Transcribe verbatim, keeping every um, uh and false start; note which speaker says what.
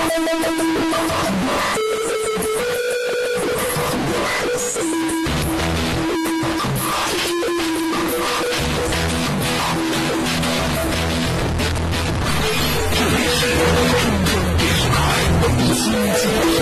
Speaker 1: 这里是中央电视台新京。